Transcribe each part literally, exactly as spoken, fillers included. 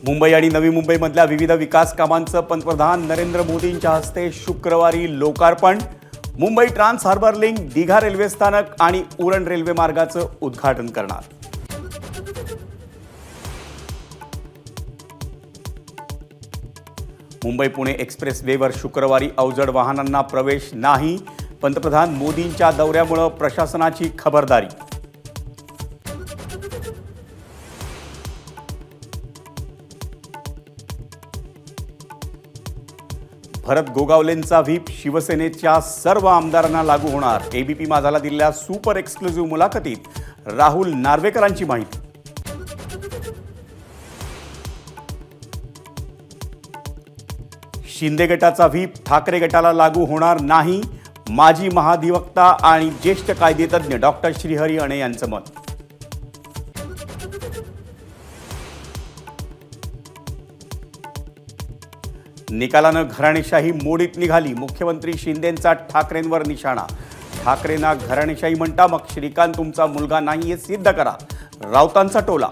मुंबई आणि नवी मुंबईमधल्या विविध विकास कामांचं पंतप्रधान नरेंद्र मोदींच्या हस्ते शुक्रवारी लोकार्पण। Mumbai trans harbour link, Digha railway स्थानक आणि उरण रेल्वे मार्गाचं उद्घाटन करणार। मुंबई पुणे एक्सप्रेस वेवर शुक्रवारी अवजड वाहनांना प्रवेश नाही। पंतप्रधान मोदींच्या दौऱ्यामुळे प्रशासनाची खबरदारी। भरत गोगावलेंचा व्हीप शिवसेनेच्या सर्व आमदारांना लागू होणार। एबीपी माझाला दिलेल्या सुपर एक्सक्लुझिव्ह मुलाखतीत राहुल नार्वेकरांची माहिती। शिंदे गटाचा व्हीप ठाकरे गटाला लागू होणार नाही। माजी महाधिवक्ता आणि ज्येष्ठ कायदेतज्ञ डॉक्टर श्रीहरी अणे यांचं मत। निकालानं घराणेशाही मोडीत निघाली। मुख्यमंत्री शिंदेंचा ठाकरेंवर निशाणा। ठाकरेंना घराणेशाही म्हणता, मग श्रीकांत तुमचा मुलगा नाही हे सिद्ध करा, राऊतांचा टोला।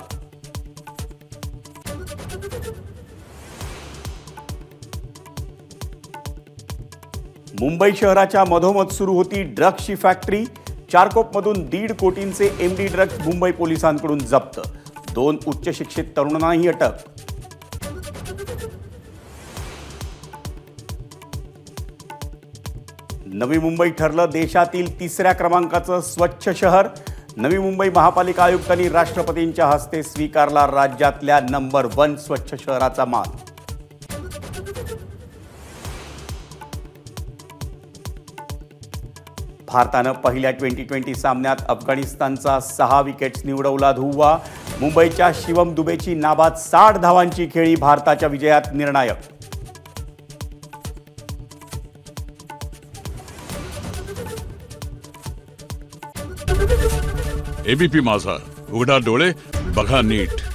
मुंबई शहराच्या मधोमध सुरू होती ड्रग्सची फॅक्टरी। चारकोपमधून दीड कोटींचे एमडी ड्रग्स मुंबई पोलिसांकडून जप्त। दोन उच्च शिक्षित तरुणांनाही अटक। नवी मुंबई ठरलं देशातील तिसऱ्या क्रमांकाचं स्वच्छ शहर। नवी मुंबई महापालिका आयुक्तांनी राष्ट्रपतींच्या हस्ते स्वीकारला राज्यातल्या नंबर वन स्वच्छ शहराचा मान। भारतानं पहिल्या ट्वेंटी ट्वेंटी सामन्यात अफगाणिस्तानचा सहा विकेट्सनी उडवला धुव्वा। मुंबईच्या शिवम दुबेची नाबाद साठ धावांची खेळी भारताच्या विजयात निर्णायक। एबीपी माझा, उघडा डोळे बघा नीट।